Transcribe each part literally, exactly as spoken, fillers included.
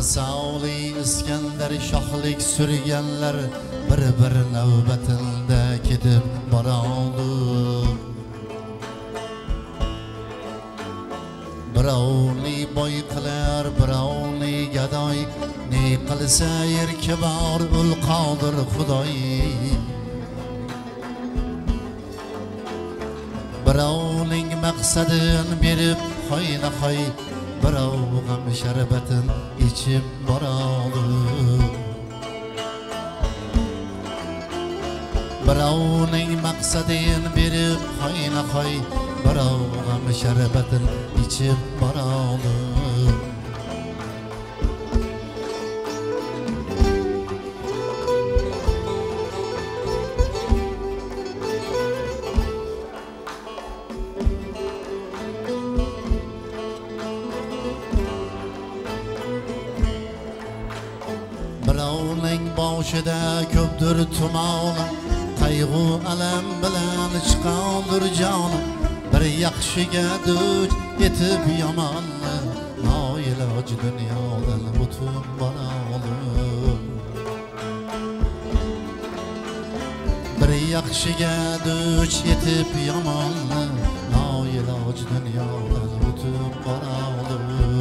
Misali İskender shohlik sürganlar bir-bir navbatında ketib boradi. Birovni boy qilar, birovni gadoy, ne qilsa yerki bor ul qodir Xudoy. Birovning maqsadin berib qo'yna-qo'y, birov g'am sharbatin ichib boradi. Birovning maqsadin berib qo'yna-qo'y, birov g'am sharbatin ichib boradi. Birovning boshida ko'pdir tumon, qayg'u alam bilan chiqandir jon. Bir yaxshiga duch etib yomonni, noiloj dunyodan o'tib boradi. Bir yaxshiga duch etib yomonni, noiloj dunyodan o'tib boradi.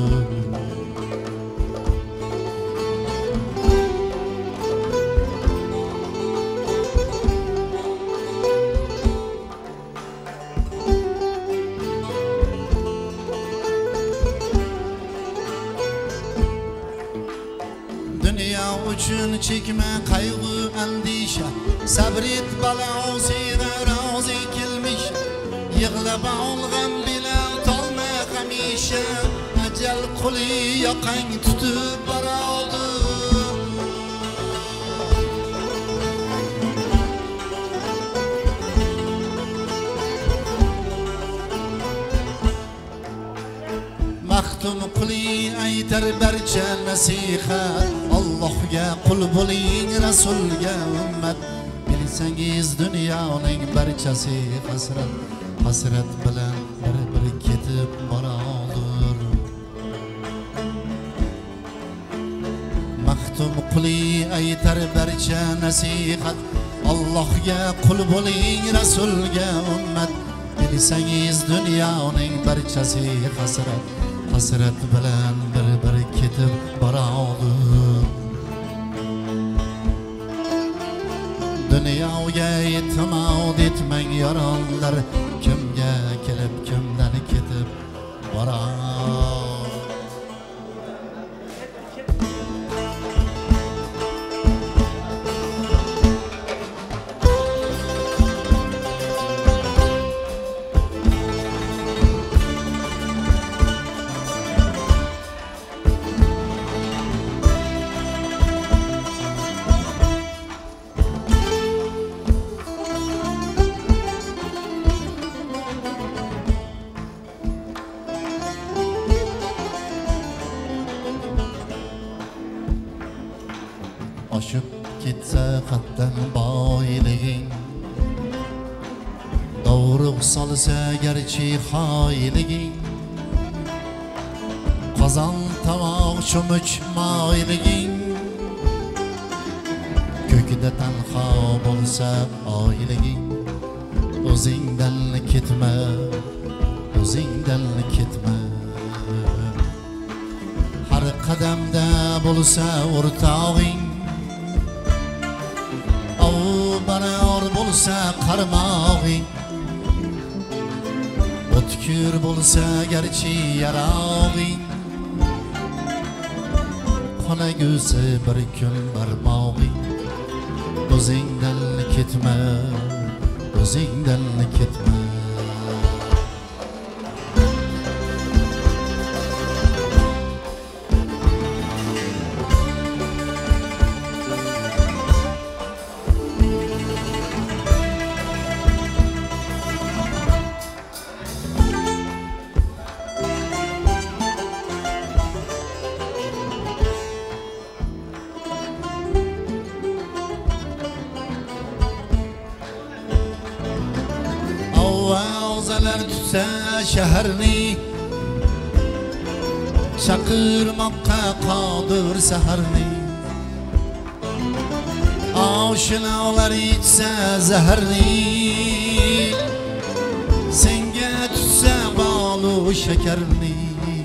Dünya uchun chekma qayg'u andisha, sabrit balosiga rozi kelmish. Yig'lab olg'am bilan tolma hamisha, ajal quli yoqang tutib boradi. Maxtum quli aytar barcha nasihat, Allohga qul bo'ling, Rasulga ummat. Bilsangiz dunyoning barchasi hasrat, hasrat bilan bir-bir ketib boradir. Maxtum quli aytar barcha nasihat, Allohga qul bo'ling, Rasulga ummat. Bilsangiz dunyoning barchasi hasrat, hasrat bilan bir-bir ketib boradi. Dunyoga e'timod etmang yoronlar, kimga kelib kimdan ketib boradi. Oshib ketsa qatdan boyliging, dovruq solsa garchi xoyliging, qozon tovoq cho'mich moyliging, ko'kda tanho bo'lsa oyliging, o'zingdan ketma, o'zingdan ketma. Har qadamda bo'lsa o'rtog'ing, barar bo'lsa qarmog'ing, o'tkir bo'lsa garchi yarog'ing, qonagusi bir kun barmog'ing. O'zingdan ketma, o'zingdan ketma. Ovazalar tutsa shaharni, chaqirmoqqa qodir saharni oshnalar ichsa zaharni senga tutsa bolu shakarni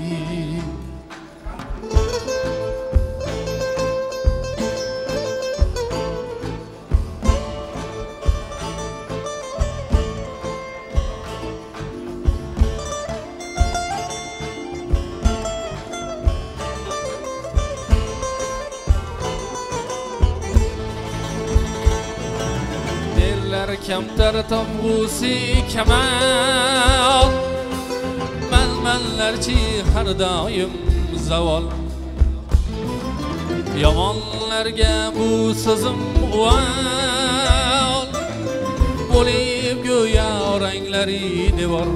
Kamtar tamg'usi kamal malmallarchi har doim zavol yomonlarga bu so'zim uvol bo'lib go'yo ranglari devor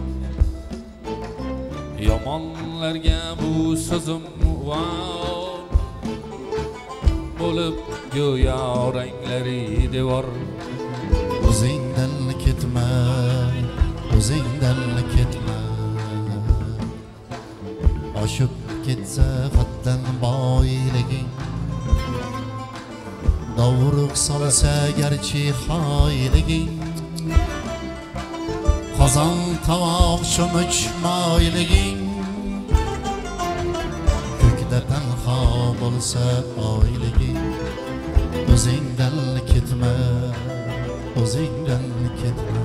yomonlarga bu so'zim uvol bo'lib go'yo ranglari devor o'zingdan ketma o'zingdan ketma oshib ketsa haddan boyliging dovruq solsa garchi xoyliging qozon tovoq cho'mich moyliging ko'kda tanho bo'lsa oyliging o'zingdan ketma o'zingdan ketma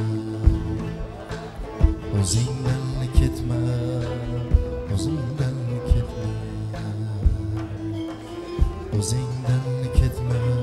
o'zingdan ketma o'zingdan ketma o'zingdan ketma